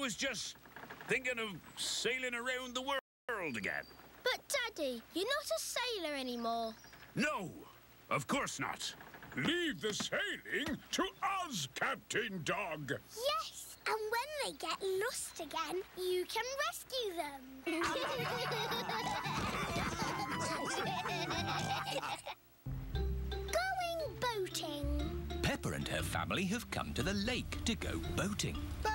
was just thinking of sailing around the world again. But, Daddy, you're not a sailor anymore. No, of course not. Leave the sailing to us, Captain Dog. Yes, and when they get lost again, you can rescue them. Going boating. Peppa and her family have come to the lake to go boating.